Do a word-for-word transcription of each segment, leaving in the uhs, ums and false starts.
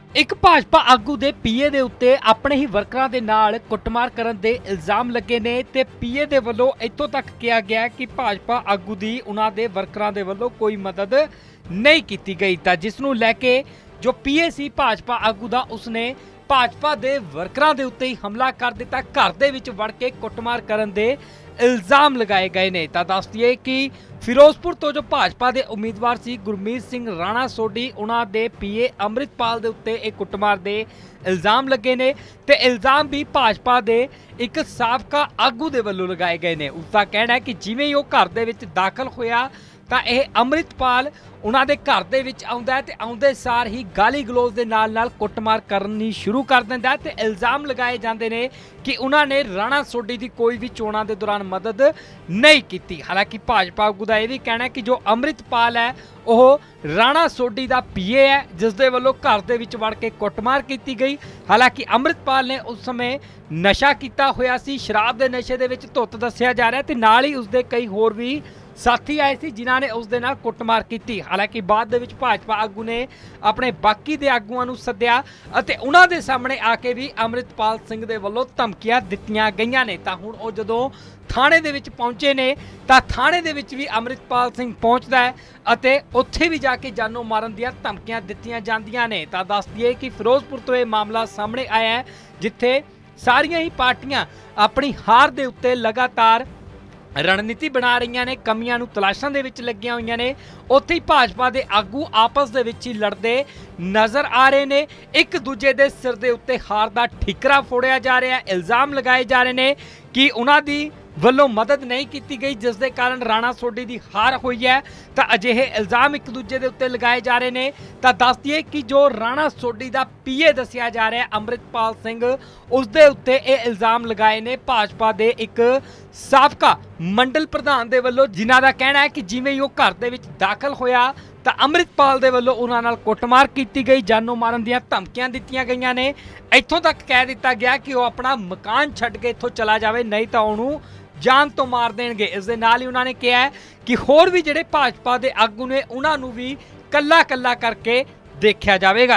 एक भाजपा आगू दे पीए दे उत्ते अपने ही वर्करां दे नाल कुटमार करन दे इल्जाम लगे ने ते पीए दे वल्लों इत्थों तक कहा गया कि भाजपा आगू दी उन्हां दे वर्करां दे वल्लों कोई मदद नहीं की गई। तां जिस नूं लैके जो पीए सी भाजपा आगू दा उसने भाजपा दे वर्करां दे उत्ते ही हमला कर दिता, घर दे विच वड़ के कुटमार करन दे इल्जाम लगाए गए ने। तां दस दईए कि फिरोजपुर तो जो भाजपा के उम्मीदवार सी गुरमीत सिंह राणा सोढी उन्हां दे पीए अमृतपाल दे उत्ते एक कुटमार दे इल्जाम लगे ने ते इल्जाम भी भाजपा दे एक साबका आगू दे वल्लों लगाए गए ने। उसका कहना है कि जिवें ही वो घर दे विच दाखल होया तां यह अमृतपाल उन्हां दे घर दे विच आउंदा है ते आउंदे सार ही गाली गलोच दे नाल नाल कुटमार करनी शुरू कर दिंदा है ते इल्जाम लगाए जांदे ने कि उन्हां ने राणा सोढी दी कोई भी चोणां दे दौरान मदद नहीं की। हालांकि भाजपा आगू दा यह भी कहना है कि जो अमृतपाल है वह राणा सोढी दा पीए है जिस दे वल्लों घर दे विच वड़ के कुटमार की गई। हालांकि अमृतपाल ने उस समय नशा किया होया सी, शराब के नशे दे विच धुत दस्सिया जा रहा है ते नाल ही उसदे कई होर भी साथी आए थे जिन्होंने उस दे नाल कुटमार की। हालांकि बाद दे विच भाजपा आगू ने अपने बाकी दे आगूआं नूं सद्दिया अते उन्हां दे सामने आके भी अमृतपाल सिंह दे वल्लों धमकियां दित्तियां गईयां ने। तां हुण ओह जदों थाणे दे विच पहुंचे ने तां थाणे दे विच भी अमृतपाल सिंह पहुंचदा है अते उत्थे भी जाके जानों मारन दीयां धमकियां दित्तियां जांदियां ने। तां दस दईए कि फिरोजपुर तो यह मामला सामने आया है जिथे सारियां ही पार्टियां अपनी हार दे उत्ते लगातार रणनीति बना रही ने, कमियां नूं तलाशण दे विच लगियां होईयां ने। उत्थे ही भाजपा दे आगू आपस दे विच ही लड़दे नज़र आ रहे ने, एक दूजे दे सिर दे उत्ते हार दा ठिकरा फोड़िया जा रहा है, इल्जाम लगाए जा रहे ने कि उन्हां दी वल्लों मदद नहीं की गई जिस दे कारण राणा सोढी दी हार हुई है। तो अजिहे इल्जाम एक दूजे के उत्ते लगाए जा रहे हैं। तो दस दिए कि जो राणा सोढी का पीए दसिया जा रहा है अमृतपाल सिंह उस दे उत्ते ये इल्जाम लगाए ने भाजपा के एक साबका मंडल प्रधान दे वल्लों, जिन्हां दा कहना है कि जिवें ही वो घर दे विच दाखल होया तो अमृतपाल दे वल्लों उन्हां नाल कुटमार की गई, जानों मारन दीयां धमकियां दित्तियां गईयां ने। इत्थों तक कह दिता गया कि वो अपना मकान छड्ड के इत्थों चला जाए नहीं तो उन्होंने जान तो मार देंगे। इस दे नाल ही उन्होंने कहा है कि होर भी जिहड़े भाजपा के आगू ने उन्होंने भी कल्ला कल्ला करके देखा जाएगा।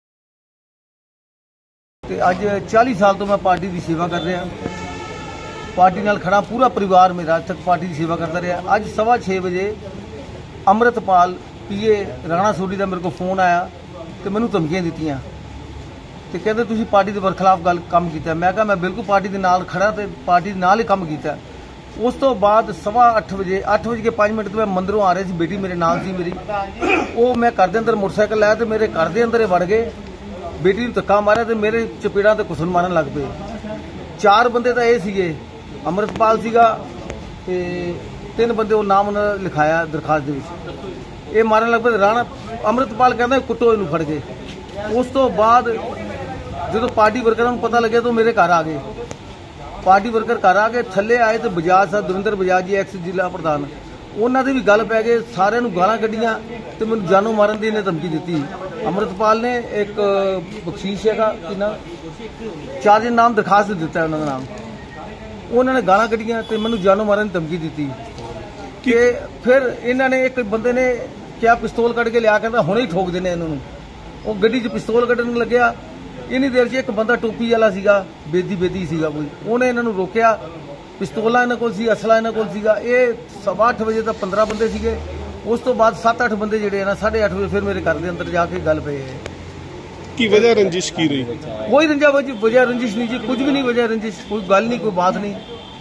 अज चालीस साल तो मैं पार्टी की सेवा कर रहा, पार्टी नाल खड़ा पूरा परिवार मेरा अज तक पार्टी की सेवा करता रहा। अज सवा छे बजे अमृतपाल पीए राणा सोढी का मेरे को फोन आया तो मैनू धमकियां दित्तियां ते कहते तुसीं पार्टी के बरखिलाफ गल काम किया। मैं कहा मैं बिल्कुल पार्टी के नाल खड़ा तो पार्टी के नाल ही काम किया। उस तो बाद सवा अठ बजे अठ बज के पाँच मिनट तो मैं मंदिरों आ रहा सी, बेटी मेरे नाल सी मेरी, वो मैं घर के अंदर मोटरसाइकिल लाया तो मेरे घर के अंदर वड़ गए, बेटी नूं धक्का मारिया तो मेरे चपेड़ा ते घुसन मारन लग पे। चार बंदे तो ये सीगे, अमृतपाल सीगा ते तीन बंदे वो नाम उन्होंने लिखाया दरखास्त दे, मारन लग पे। राणा अमृतपाल कहता कुट्टो इनू फड़ के। उस तो बाद जो पार्टी वर्करां नूं पता लगे तो मेरे घर आ गए, पार्टी वर्कर घर आ गए, थले आए तो बजाज साहब दविंदर बजाज जी एक्स जिला प्रधान उन्होंने भी गल पै गए, सारे गालां कढ़ियां तो मैनूं जानों मारन की इन्हें धमकी दी। अमृतपाल ने एक बख्शीश है कि ना चार दिन नाम दरखास्त दिता है उन्होंने नाम, उन्होंने गालां कढ़ियां तो मैनूं जानों मारन की धमकी दी। कि फिर इन्होंने एक बंदे ने क्या पिस्तौल कढ़ के लिया, कहता हुणे ही ठोक देने इन्होंने। वो गड्डी च पिस्तौल कढ़न लग्या, इन्नी देर च एक बंदा टोपी वाला सीगा, बेदी बेदी सीगा कोई, उन्हें इन्होंने रोकया, पिस्तौल इन्होंने कोल सी, असला इन्होंने कोल सीगा। ये सवा अठ बजे तक पंद्रह बंदे सीगे। उस तो बाद सत्त अठ बंदे जिहड़े ना साढ़े अठ बजे फिर मेरे घर के अंदर जाके गल पे की वजह रंजिश की रही? कोई रंजा वजह रंजिश नहीं जी, कुछ भी नहीं वजह रंजिश, कोई गल नहीं, कोई बात नहीं।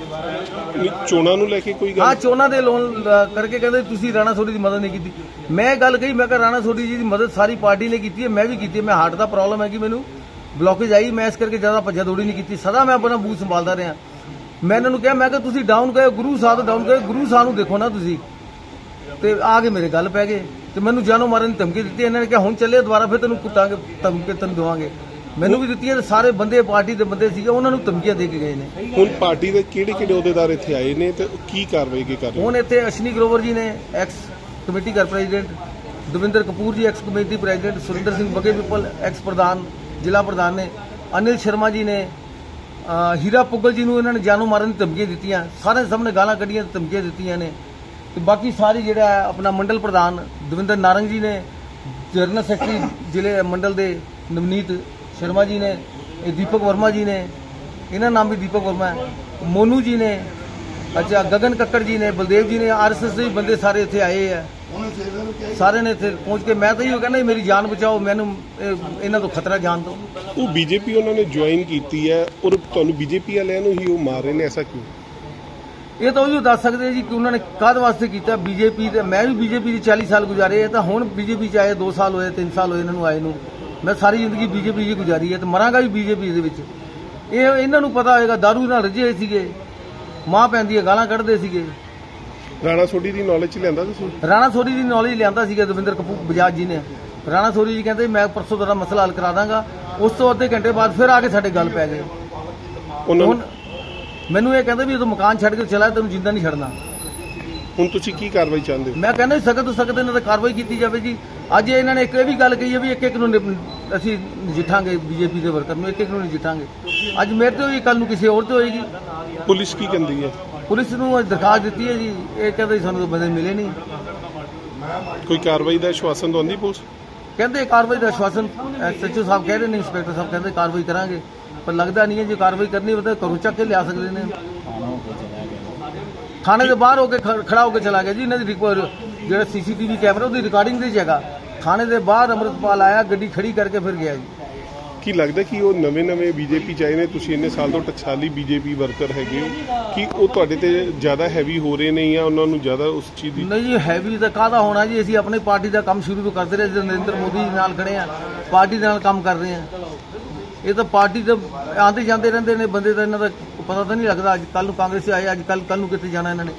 चोणां नूं लैके कोई गल? हाँ, चोणां दे लोन करके कहते तुसीं राणा सोढी की मदद नहीं की। मैं गल कही, मैं कहा राणा सोढी जी की मदद सारी पार्टी ने की है, मैं भी की। मैं हार्ट का प्रॉब्लम है कि मैनू ब्लॉकेज आई, मैं इस करके ज्यादा भज्जा दौड़ी नहीं की, सदा मैं अपना बूथ संभालता रहा। मैं इन्होंने कहा मैं तुसीं डाउन करो, गुरु साहब डाउन करो, गुरु साहब नूं देखो ना तुसीं, ते आ के मेरे गल पै गए तो मैनू जानों मारन की धमकी दी। इन्होंने कहा हुण चले दोबारा फिर तेनों कुटांगे, धमकी तेन देवांगे। मैनू भी दी है, सारे बंदे पार्टी के बंदे सीगे उन्होंने धमकियां दे के गए ने। हुण पार्टी के किहड़े किहड़े अहुदेदार इत्थे आए ने ते की कार्रवाई की कर रहे? हुण इत्थे अश्विनी ग्रोवर जी ने एक्स कमेटी घर president, Davinder Kapoor ji ex committee president, Surinder Singh Bagge पिपल एक्स प्रधान जिला प्रधान ने, अनिल शर्मा जी ने, हीरा पुगल जी नूं इन्होंने जानों मारन की धमकियां दित्तियां, सारे सामने गालां कढ़ियां धमकियां दित्तियां ने। तो बाकी सारी जिहड़ा अपना मंडल प्रधान दविंदर नारंग जी ने, जनरल सैकटरी जिले मंडल के ਨਵਨੀਤ ਸ਼ਰਮਾ ਜੀ ਨੇ, ਇਹ ਦੀਪਕ ਵਰਮਾ ਜੀ ਨੇ, ਇਹਨਾਂ ਨਾਮ ਵੀ ਦੀਪਕ ਵਰਮਾ ਹੈ, ਮੋਨੂ ਜੀ ਨੇ, ਅੱਛਾ ਗगन ਕੱਕੜ ਜੀ ਨੇ, ਬਲਦੇਵ ਜੀ ਨੇ, ਆਰਐਸਐਸ ਦੇ ਬੰਦੇ ਸਾਰੇ ਇੱਥੇ ਆਏ ਆ। ਸਾਰੇ ਨੇ ਇੱਥੇ ਪਹੁੰਚ ਕੇ ਮੈਂ ਤਾਂ ਇਹੋ ਕਹਿੰਦਾ ਮੇਰੀ ਜਾਨ ਬਚਾਓ, ਮੈਨੂੰ ਇਹ- ਇਹਨਾਂ ਤੋਂ ਖਤਰਾ ਜਾਨ ਤੋਂ। ਉਹ ਬੀਜੇਪੀ ਉਹਨਾਂ ਨੇ ਜੁਆਇਨ ਕੀਤੀ ਹੈ ਔਰ ਤੁਹਾਨੂੰ ਬੀਜੇਪੀ ਵਾਲਿਆਂ ਨੂੰ ਹੀ ਉਹ ਮਾਰ ਰਹੇ ਨੇ, ਐਸਾ ਕਿਉਂ? ਇਹ ਤਾਂ ਉਹੀ ਦੱਸ ਸਕਦੇ ਜੀ ਕਿ ਉਹਨਾਂ ਨੇ ਕਾਹਦੇ ਵਾਸਤੇ ਕੀਤਾ। ਬੀਜੇਪੀ ਤੇ ਮੈਂ ਵੀ ਬੀਜੇਪੀ ਦੇ ਚਾਲੀ ਸਾਲ ਗੁਜ਼ਾਰੇ ਹੈ, ਤਾਂ ਹੁਣ ਬੀਜੇਪੀ ਚ ਆਏ ਦੋ ਸਾਲ ਹੋਏ, ਤਿੰਨ ਸਾਲ ਹੋਏ ਇਹਨਾਂ ਨੂੰ ਆਏ ਨੂੰ। ਮੈਂ ਸਾਰੀ ਜ਼ਿੰਦਗੀ ਬੀਜੇਪੀ 'ਚ ਗੁਜ਼ਾਰੀ ਹੈ ਤੇ ਮਰਾਂਗਾ ਵੀ ਬੀਜੇਪੀ ਦੇ ਵਿੱਚ। ਇਹ ਇਹਨਾਂ ਨੂੰ ਪਤਾ ਹੋਏਗਾ ਦਾਰੂ ਨਾਲ ਰਜੇ ਸੀਗੇ, ਮਾਂ ਭੈਣ ਦੀਆਂ ਗਾਲਾਂ ਕੱਢਦੇ ਸੀਗੇ। ਰਾਣਾ ਸੋਢੀ ਦੀ ਨੌਲੇਜ ਚ ਲਿਆਂਦਾ ਤੁਸੀਂ? ਰਾਣਾ ਸੋਢੀ ਦੀ ਨੌਲੇਜ ਲਿਆਂਦਾ ਸੀਗਾ ਦਵਿੰਦਰ ਕਪੂਰ ਬਜਾਜ ਜੀ ਨੇ। ਰਾਣਾ ਸੋਢੀ ਜੀ ਕਹਿੰਦੇ ਮੈਂ ਪਰਸੋਂ ਤੁਹਾਡਾ ਮਸਲਾ ਹੱਲ ਕਰਾ ਦਾਂਗਾ। ਉਸ ਤੋਂ ਅੱਧੇ ਘੰਟੇ ਬਾਅਦ ਫਿਰ ਆ ਕੇ ਸਾਡੇ ਗੱਲ ਪੈ ਗਏ। ਉਹਨਾਂ ਹੁਣ ਨੂੰ ਮੈਨੂੰ ਇਹ ਕਹਿੰਦੇ ਵੀ ਤੂੰ ਮਕਾਨ ਛੱਡ ਕੇ ਚਲਾ, ਤੈਨੂੰ ਜਿੰਦਾ ਨਹੀਂ ਛੱਡਣਾ। ਹੁਣ ਤੁਸੀਂ ਕੀ ਕਾਰਵਾਈ ਚਾਹੁੰਦੇ ਹੋ? ਮੈਂ ਕਹਿੰਦਾ ਸਖਤ ਤੋਂ ਸਖਤ ਇਹਨਾਂ ਤੇ ਕਾਰਵਾਈ ਕੀਤੀ ਜਾਵੇ ਜੀ। ਅੱਜ ਇਹਨਾਂ ਨੇ ਇੱਕ ਇਹ ਵੀ ਗੱਲ ਕਹੀ ਹੈ ਵੀ ਇੱਕ ਇੱਕ ਨੂੰ ਨਿਪ- ਅਸੀਂ ਨਜਿੱਠਾਂਗੇ, ਬੀਜੇਪੀ ਦੇ ਵਰਕਰ ਨੂੰ ਇੱਕ ਇੱਕ ਨੂੰ ਨਜਿੱਠਾਂਗੇ। ਅੱਜ ਮੇਰੇ ਤੇ ਹੋਈ, ਕੱਲ ਨੂੰ ਕਿਸੇ ਹੋਰ ਤੇ ਹੋਏਗੀ। ਪੁਲਿਸ ਕੀ ਕਹਿੰਦੀ ਹੈ? ਪੁਲਿਸ ਨੂੰ ਅੱਜ ਦਰਖਾਸਤ ਦਿੱਤੀ ਹੈ ਜੀ, ਇਹ ਕਹਿੰਦੇ ਸਾਨੂੰ ਤਾਂ ਬੰਦੇ ਮਿਲੇ ਨਹੀਂ। ਕੋਈ ਕਾਰਵਾਈ ਦਾ ਆਸ਼ਵਾਸਨ ਦਵਾਉਂਦੀ ਪੁਲਿਸ? ਕਹਿੰਦੇ ਕਾਰਵਾਈ ਦਾ ਆਸ਼ਵਾਸਨ ਐਸਐਚਓ ਸਾਹਿਬ ਕਹਿ ਰਹੇ ਨੇ, ਇੰਸਪੈਕਟਰ ਸਾਹਿਬ ਕਹਿੰਦੇ ਕਾਰਵਾਈ ਕਰਾਂਗੇ, ਪਰ ਲੱਗਦਾ ਨਹੀਂ ਹੈ ਜੇ ਕਾਰਵਾਈ ਕਰਨੀ ਹੋਵੇ ਤਾਂ ਘਰੋਂ ਚੱਕ ਕੇ ਲਿਆ ਸਕਦੇ ਨੇ। ਥਾਣੇ ਦੇ ਬਾਹਰ ਹੋ ਕੇ ਖ- ਖੜਾ ਹੋ ਕੇ ਚਲਾ ਗਿਆ ਜੀ। ਇਹਨਾਂ ਦੀ ਰਿਕਵਰ ਜਿਹੜਾ ਸੀਸੀਟੀਵੀ ਕੈਮਰਾ ਉਹਦੀ ਰਿਕਾਰਡਿੰਗ ਦੀ ਜਗ੍ਹਾ ਥਾਣੇ ਦੇ ਬਾਹਰ ਅੰਮ੍ਰਿਤਪਾਲ ਆਇਆ, ਗੱਡੀ ਖੜੀ ਕਰਕੇ ਫਿਰ ਗਿਆ ਜੀ। ਕੀ ਲੱਗਦਾ ਕਿ ਉਹ ਨਵੇਂ ਨਵੇਂ ਬੀਜੇਪੀ ਚ ਆਏ ਨੇ, ਤੁਸੀਂ ਇੰਨੇ ਸਾਲ ਤੋਂ ਟਕਸਾਲੀ ਬੀਜੇਪੀ ਵਰਕਰ ਹੈਗੇ ਹੋ, ਕਿ ਉਹ ਤੁਹਾਡੇ ਤੇ ਜ਼ਿਆਦਾ ਹੈਵੀ ਹੋ ਰਹੇ ਨੇ ਜਾਂ ਉਹਨਾਂ ਨੂੰ ਜ਼ਿਆਦਾ ਉਸ ਚੀਜ਼ ਦੀ? ਨਹੀਂ ਜੀ, ਹੈਵੀ ਤਾਂ ਕਾਹਦਾ ਹੋਣਾ ਜੀ। ਅਸੀਂ ਆਪਣੀ ਪਾਰਟੀ ਦਾ ਕੰਮ ਸ਼ੁਰੂ ਤੋਂ ਕਰਦੇ ਰਹੇ, ਜਦੋਂ ਨਰਿੰਦਰ ਮੋਦੀ ਜੀ ਨਾਲ ਖੜੇ ਆ, ਪਾਰਟੀ ਦੇ ਨਾਲ ਕੰਮ ਕਰ ਰਹੇ ਆ। ਇਹ ਤਾਂ ਪਾਰਟੀ ਦੇ ਆਉਂਦੇ ਜਾਂਦੇ ਰਹਿੰਦੇ ਨੇ ਬੰਦੇ, ਤਾਂ ਇਹਨਾਂ ਦਾ ਪਤਾ ਤਾਂ ਨਹੀਂ ਲੱਗਦਾ। ਅੱਜ ਕੱਲ ਨੂੰ ਕਾਂਗਰਸ ਆਏ, ਅੱਜ ਕੱਲ ਕੱਲ ਨੂੰ ਕਿੱਥੇ ਜਾਣਾ ਇਹਨਾਂ ਨੇ।